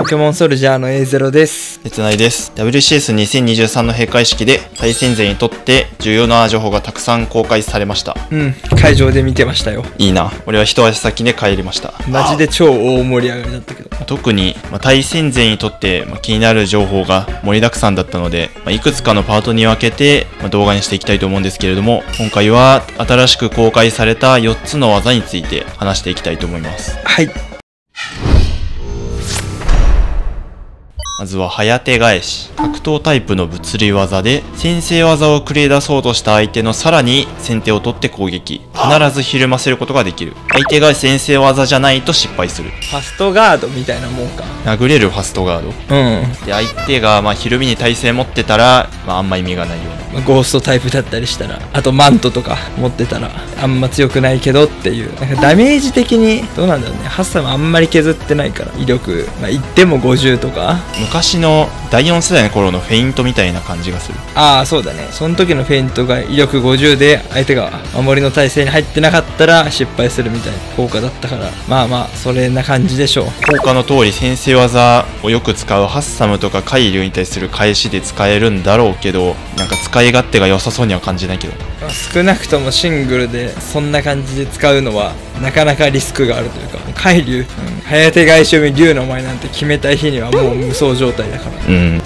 ポケモンソルジャーの A0 です。 鉄内です。WCS2023 の閉会式で対戦勢にとって重要な情報がたくさん公開されました。 会場で見てましたよ。 いいな。俺は一足先で帰りました。 マジで超大盛り上がりだったけど。 特に、対戦勢にとって、気になる情報が盛りだくさんだったので、いくつかのパートに分けて、動画にしていきたいと思うんですけれども、今回は新しく公開された4つの技について話していきたいと思います。 はい。 まずは早手返し。格闘タイプの物理技で先制技を繰り出そうとした相手のさらに先手を取って攻撃。必ずひるませることができる。相手が先制技じゃないと失敗する。 ファストガードみたいなもんか。 殴れるファストガード。で、相手がひるみに耐性持ってたら、あんま意味がないような。 ゴーストタイプだったりしたら、あとマントとか持ってたら、あんま強くないけどっていう。ダメージ的に、どうなんだろうね。ハッサムあんまり削ってないから、威力、言っても50とか。 昔の第4世代の頃のフェイントみたいな感じがする。 ああ、そうだね。その時のフェイントが威力50で、相手が守りの体勢に入ってなかったら失敗するみたいな効果だったから、それな感じでしょう。 効果の通り先制技をよく使うハッサムとかカイリュウに対する返しで使えるんだろうけど、なんか使い勝手が良さそうには感じないけど。 少なくともシングルでそんな感じで使うのはなかなかリスクがあるというか、カイリュウ、早手返し読み竜の前なんて決めたい日にはもう無双状態だから、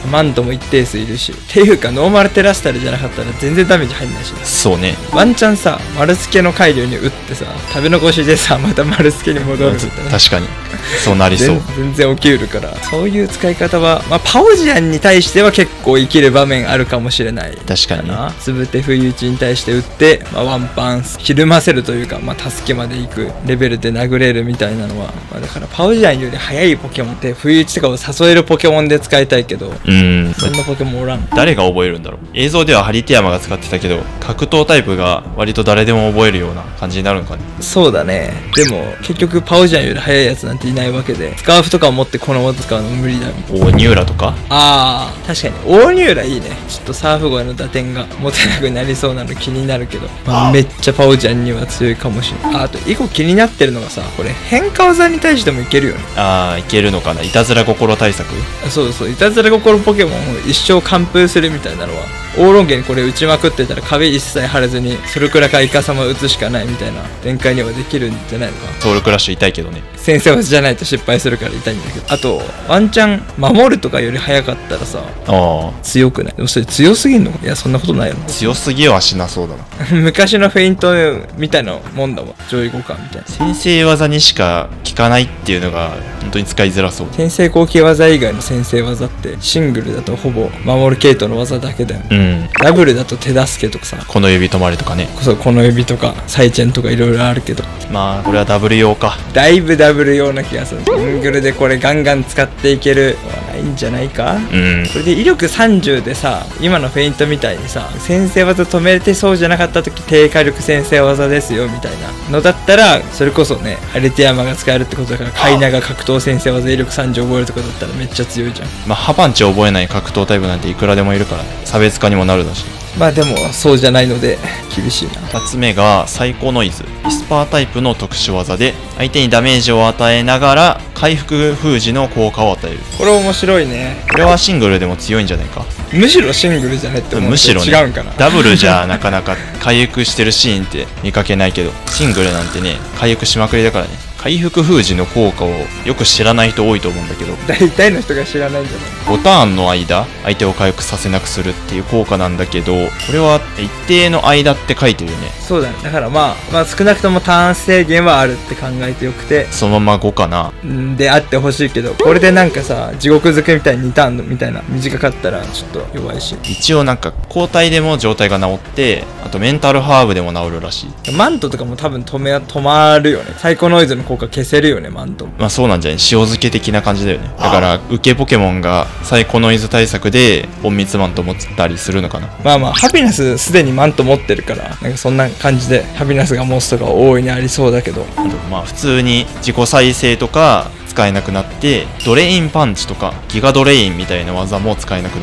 マントも一定数いるし、っていうかノーマルテラスタルじゃなかったら全然ダメージ入んないしね。 そうね。 ワンチャンさ、丸付けのカイリュウに打ってさ、食べ残しでさ、また丸付けに戻るみたいな。 確かにそうなりそう。 全然起きうるから、そういう使い方は、パオジアンに対しては結構生きる場面あるかもしれない。 確かにつぶて不意打ちに対して打って、ワンパンひるませるというか、助けまで行くレベルで殴れるみたいなのは、だからパオジアンより速いポケモンって不意打ちとかを誘えるポケモンで使いたいけど、そんなポケモンおらん。 誰が覚えるんだろう。映像ではハリテヤマが使ってたけど、格闘タイプが割と誰でも覚えるような感じになるのかね。 そうだね。でも結局パオジアンより速いやつなんていないわけで、スカーフとかを持ってこの技使うのも無理だよ。 オーニューラとか。 確かにオーニューラいいね。ちょっとサーフ声の打点が持てなくなりそうなの気になるけど、めっちゃパオジャンには強いかもしれない。あと一個気になってるのがさ、これ変化技に対してもいけるよね。 いけるのかな。いたずら心対策。 そうそう、いたずら心ポケモンを一生完封するみたいなのは、オーロンゲにこれ打ちまくってたら壁一切張れずにソルクラかイカサマ打つしかないみたいな展開にはできるんじゃないのか。 ソウルクラッシュ痛いけどね。 先生技じゃないと失敗するから痛いんだけど、あとワンチャン守るとかより早かったらさ、強くない？でもそれ強すぎんの？いや、そんなことないよ。 強すぎはしなそうだな。 昔のフェイントみたいなもんだわ。上位互換みたいな先制技にしか効かないっていうのが本当に使いづらそう。 先制後期技以外の先制技ってシングルだとほぼ守る系統の技だけだよ。ダブルだと手助けとかさ、 この指止まれとかね。 そう、この指とかサイチェンとかいろいろあるけど、 これはダブル用か。 だいぶダブル用な気がする。シングルでこれガンガン使っていけるのはないんじゃないか。これで威力30でさ、今のフェイントみたいにさ、先制技止めてそうじゃなかった時低火力先制技ですよみたいなのだったら、それこそね、ハリテヤマが使えるってことだから、カイナが格闘先制技威力30覚えるとかだったらめっちゃ強いじゃん。 ハパンチ覚えない格闘タイプなんていくらでもいるからね。差別化にもなるだし。 でもそうじゃないので厳しいな。 2つ目がサイコノイズ。イスパータイプの特殊技で相手にダメージを与えながら回復封じの効果を与える。 これ面白いね。 これはシングルでも強いんじゃないか。 むしろシングルじゃねって思う。 むしろね、 違うんかな。 ダブルじゃなかなか回復してるシーンって見かけないけど、シングルなんてね、回復しまくりだからね。回復封じの効果をよく知らない人多いと思うんだけど、 大体の人が知らないんじゃない。 5ターンの間相手を回復させなくするっていう効果なんだけど、これは一定の間って書いてるよね。 そうだね。だから少なくともターン制限はあるって考えてよくて、 そのまま5かなであってほしいけど、これでなんかさ、地獄づくみたいに2ターンみたいな短かったらちょっと弱いし、 一応なんか交代でも状態が治って、あとメンタルハーブでも治るらしい。 マントとかも多分止まるよね。サイコノイズの効果消せるよね、マント。 そうなんじゃない。塩漬け的な感じだよね。だから受けポケモンがサイコノイズ対策で隠密マント持ったりするのかな。 ハピナスすでにマント持ってるから、なんかそんな感じでハピナスが持つとか大いにありそうだけど、 普通に自己再生とか使えなくなって、ドレインパンチとかギガドレインみたいな技も使えなくなる。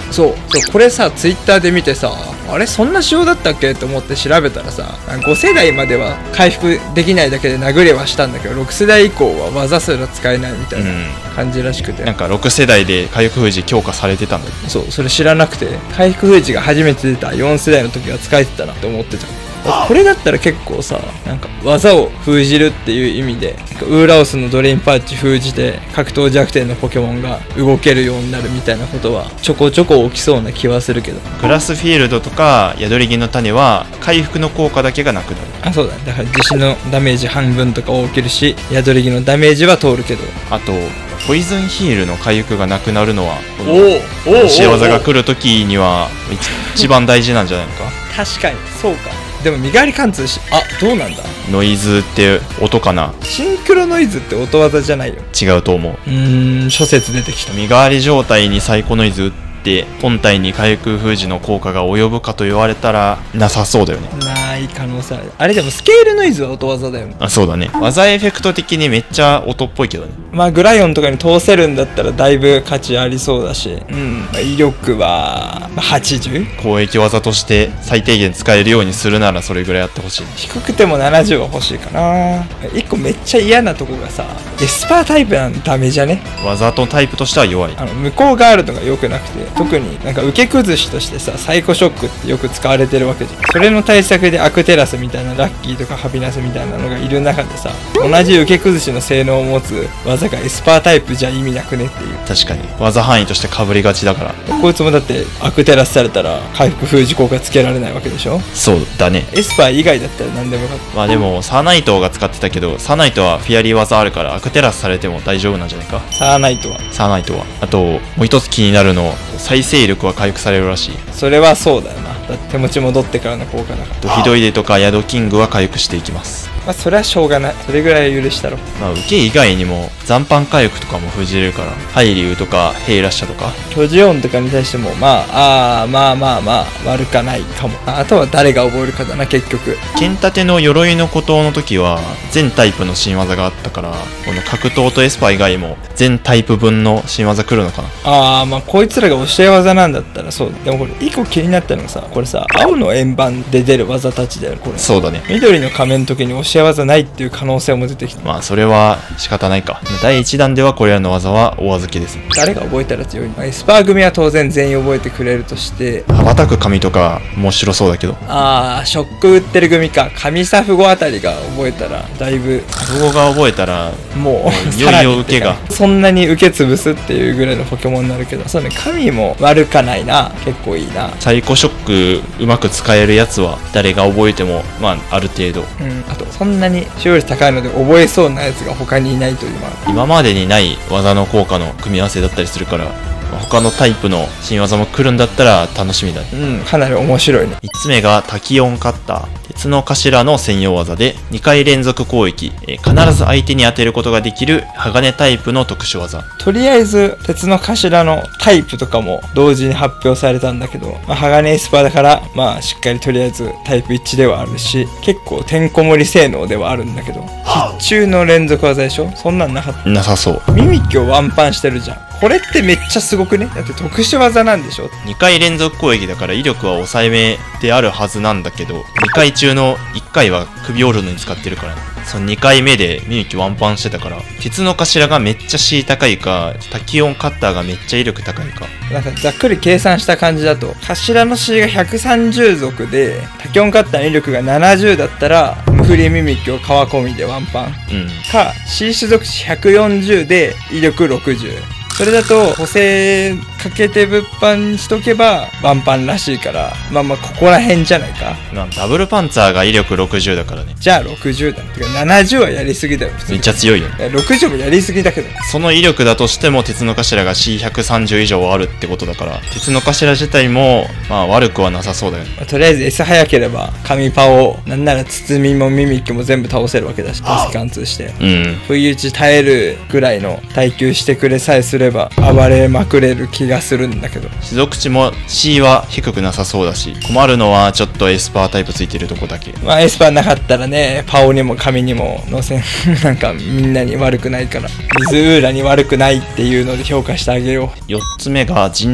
そうこれさツイッターで見てさ、あれそんな仕様だったっけと思って調べたらさ、5世代までは回復できないだけで殴れはしたんだけど、6世代以降は技すら使えないみたいな感じらしくて、 なんか6世代で回復封じ強化されてたんだよ。 そうそれ知らなくて、回復封じが初めて出た4世代の時は使えてたなって思ってた。これだったら結構さ、なんか技を封じるっていう意味でウーラオスのドリームパッチ封じて格闘弱点のポケモンが動けるようになるみたいなことはちょこちょこ起きそうな気はするけど、 グラスフィールドとかヤドリギの種は回復の効果だけがなくなる。 あ、そうだね。だから地震のダメージ半分とか起きるし、ヤドリギのダメージは通るけど、 あとポイズンヒールの回復がなくなるのは教え技が来る時には一番大事なんじゃないのか。 確かにそうか。でも身代わり貫通し、どうなんだ。 ノイズって音かな。 シンクロノイズって音技じゃないよ。 違うと思う。 諸説出てきた。 身代わり状態にサイコノイズ打って本体に回復封じの効果が及ぶかと言われたらなさそうだよね。 ない可能性ある。あれでもスケールノイズは音技だよね。 あ、そうだね。技エフェクト的にめっちゃ音っぽいけどね。 まあグライオンとかに通せるんだったらだいぶ価値ありそうだし、威力は 80？ 攻撃技として最低限使えるようにするならそれぐらいやってほしい。 低くても70は欲しいかな。一個めっちゃ嫌なとこがさ、エスパータイプなんダメじゃね。 技とタイプとしては弱い。 向こうがあるのが良くなくて、特になんか受け崩しとしてさ、サイコショックってよく使われてるわけじゃん。それの対策でアクテラスみたいな、ラッキーとかハピナスみたいなのがいる中でさ、同じ受け崩しの性能を持つ技がエスパータイプじゃ意味なくねっていう。 確かに技範囲として被りがちだから。 こいつもだってアクテラスされたら回復封じ効果つけられないわけでしょ。 そうだね。 エスパー以外だったら何でもよかった。 まあでもサーナイトが使ってたけど、サーナイトはフィアリー技あるからアクテラスされても大丈夫なんじゃないか。 サーナイトはあともう一つ気になるの、再生力は回復されるらしい。 それはそうだよな。だって手持ち戻ってからの効果だから。 ヒドイデとかヤドキングは回復していきます。 まあそれはしょうがない。それぐらいは許したろ。 まあ受け以外にも残飯回復とかも封じれるから、ハイリュウとかヘイラッシャとか巨ジオンとかに対してもまあ悪かないかも。あとは誰が覚えるかだな結局。 剣立ての鎧の孤島の時は全タイプの新技があったから、この格闘とエスパー以外も全タイプ分の新技来るのかな。 まあこいつらが教え技なんだったらそうだ。でもこれ一個気になったのがさ、これさ青の円盤で出る技たちだよこれ。 そうだね。 緑の仮面の時に教え技ないっていう可能性も出てきた。 まあそれは仕方ないか。第1弾ではこれらの技はお預けです。 誰が覚えたら強いの。エスパー組は当然全員覚えてくれるとして、 羽ばたく髪とか面白そうだけど。 ショック打ってる組か。神サフゴあたりが覚えたらだいぶ。 サフゴが覚えたらもういよいよ受けがそんなに受け潰すっていうぐらいのポケモンになるけど、そうね、神も悪かないな。結構いいな。 サイコショックうまく使えるやつは誰が覚えてもまあある程度。 あとそんなに使用率高いので覚えそうなやつが他にいないという。 今までにない技の効果の組み合わせだったりするから、他のタイプの新技も来るんだったら楽しみだね。 かなり面白いね。 3つ目がタキオンカッター。鉄の頭の専用技で2回連続攻撃、必ず相手に当てることができる鋼タイプの特殊技。 とりあえず鉄の頭のタイプとかも同時に発表されたんだけど、鋼エスパーだからしっかりとりあえずタイプ1ではあるし、結構てんこ盛り性能ではあるんだけど、必中の連続技でしょ。そんなんなかった。 なさそう。 ミミッキュをワンパンしてるじゃん。これってめっちゃすごくね。だって特殊技なんでしょ。 2回連続攻撃だから威力は抑えめであるはずなんだけど、2回中の1回は首折るのに使ってるからね。その2回目でミミキワンパンしてたから、鉄の頭がめっちゃ C 高いか、タキオンカッターがめっちゃ威力高いか。 なんかざっくり計算した感じだと、頭の C が130属でタキオンカッターの威力が70だったら無振りミミッキュを川込みでワンパン、か C 種族値140で威力60。それだと補正かけて物販にしとけばワンパンらしいから、ここら辺じゃないか。 ダブルパンツァーが威力60だからね。 じゃあ60だ。てか70はやりすぎだよ。 めっちゃ強いよね。 60もやりすぎだけど、 その威力だとしても鉄の頭が C130 以上あるってことだから、鉄の頭自体も悪くはなさそうだよね。 とりあえず餌早ければ神パをなんなら包みもミミッキュも全部倒せるわけだし、パス貫通して不意打ち耐えるぐらいの耐久してくれさえすれば暴れまくれる気がするんだけど、 種族値も C は低くなさそうだし、困るのはちょっとエスパータイプついてるとこだけ。 エスパーなかったらね、パオにも神にものせんなんかみんなに悪くないから、水ウーラに悪くないっていうので評価してあげよう。 4つ目が陣雷。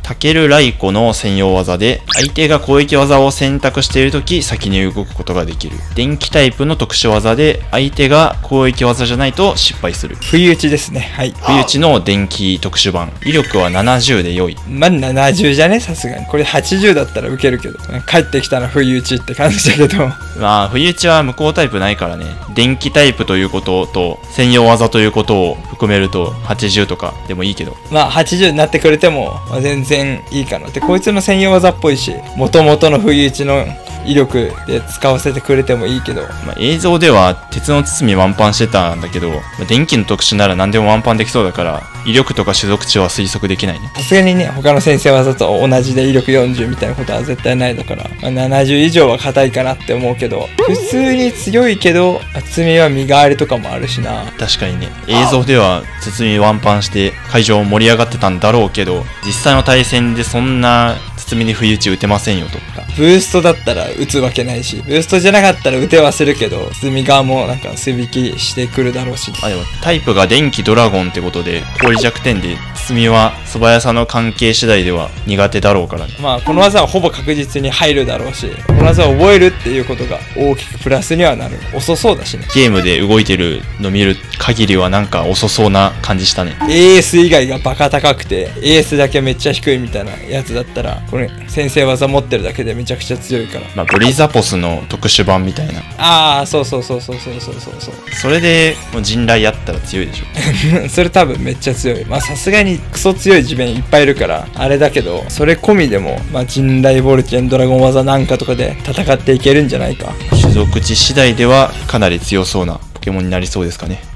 タケルライコの専用技で、相手が攻撃技を選択しているとき先に動くことができる。電気タイプの特殊技で、相手が攻撃技じゃないと失敗する。 不意打ちですね。はい。 不意打ちの電気特殊版。威力は70で良い。 まあ、70じゃね、さすがに。これ80だったらウケるけど。帰ってきたら不意打ちって感じだけど。 まあ、不意打ちは無効タイプないからね。電気タイプということと、専用技ということを含めると、80とかでもいいけど。 まあ、80になってくれても、まあ、全然いいかなって。こいつの専用技っぽいし、元々の不意打ちの威力で使わせてくれてもいいけど、 まあ、映像では鉄の包みワンパンしてたんだけど、まあ、電気の特殊なら何でもワンパンできそうだから、威力とか種族値は推測できないね。 さすがにね、他の先生技と同じで威力40みたいなことは絶対ないだから、まあ、70以上は硬いかなって思うけど、普通に強いけど、厚みは身代わりとかもあるしな。 確かにね、映像では包みワンパンして会場盛り上がってたんだろうけど、実際の対戦でそんな包みに不意打ち打てませんよと。 ブーストだったら打つわけないし、ブーストじゃなかったら打てはするけど、包み側もなんか素引きしてくるだろうし。 あ、でもタイプが電気ドラゴンってことで、氷弱点で、包みは素早さの関係次第では苦手だろうからね。 まあ、この技はほぼ確実に入るだろうし、この技を覚えるっていうことが大きくプラスにはなる。遅そうだしね。 ゲームで動いてるの見る限りはなんか遅そうな感じしたね。 AS 以外がバカ高くて AS だけめっちゃ低いみたいなやつだったら、これ先生技持ってるだけでめちゃくちゃ強いから。 まあ、ブリザポスの特殊版みたいな。 ああ、そうそう。 それでもう陣雷やったら強いでしょ。 それ多分めっちゃ強い。まあさすがにクソ強い地面いっぱいいるからあれだけど、それ込みでもまあ陣雷ボルチェンドラゴン技なんかとかで戦っていけるんじゃないか。 種族値次第ではかなり強そうなポケモンになりそうですかね。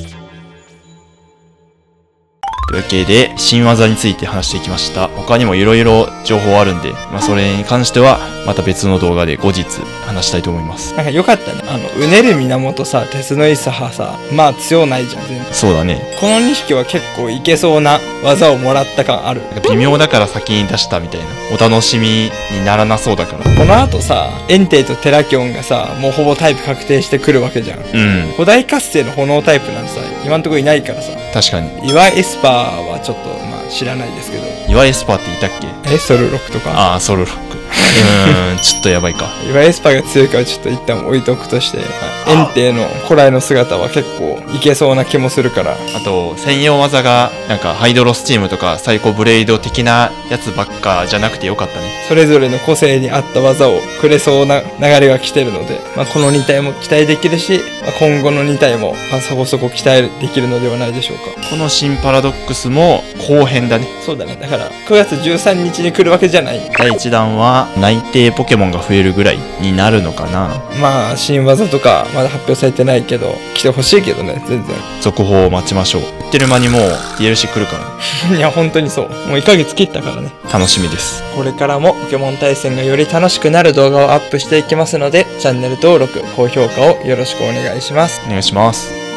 というわけで、新技について話していきました。他にも色々情報あるんで、まあそれに関してはまた別の動画で後日話したいと思います。 なんか良かったね。うねる源さ、鉄のイサハさ、まあ強ないじゃん、全然。 そうだね。 この2匹は結構いけそうな技をもらった感ある。 微妙だから先に出したみたいな。お楽しみにならなそうだから。 この後さ、エンテイとテラキョンがさ、もうほぼタイプ確定してくるわけじゃん。古代活性の炎タイプなんてさ、今んとこいないからさ。 確かに。 岩エスパーはちょっとまあ知らないですけど。 岩エスパーっていたっけ？ ソルロックとか。 ああ、ソルロック。ちょっとやばいか。 岩エスパーが強いからちょっと一旦置いとくとして、エンテイの古来の姿は結構いけそうな気もするから。 あと、専用技がなんかハイドロスチームとかサイコブレイド的なやつばっかじゃなくてよかったね。 それぞれの個性に合った技をくれそうな流れが来てるので、まあ、この2体も期待できるし、まあ、今後の2体も、まあ、そこそこ期待できるのではないでしょうか。 この新パラドックスも後編だね。 そうだね。だから9月13日に来るわけじゃない。 第1弾は内定ポケモンが増えるぐらいになるのかな。 まあ新技とかまだ発表されてないけど、来てほしいけどね、全然。 続報を待ちましょう。言ってる間にもう DLC 来るからね。いや本当にそう。もう1ヶ月切ったからね。 楽しみです。 これからもポケモン対戦がより楽しくなる動画をアップしていきますので、チャンネル登録、高評価をよろしくお願いします。 お願いします。